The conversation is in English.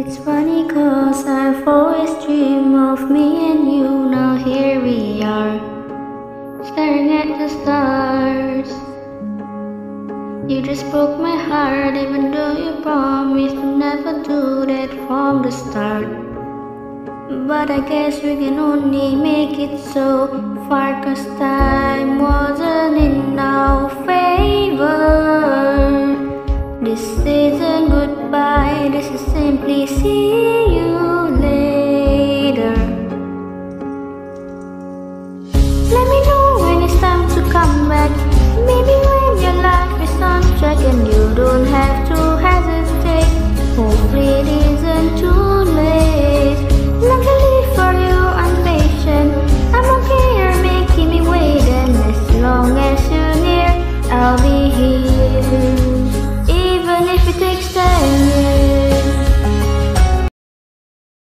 It's funny cause I've always dreamed of me and you. Now here we are, staring at the stars. You just broke my heart even though you promised to never do that from the start. But I guess we can only make it so far cause time wasn't in our favor. This isn't goodbye, this is simply see.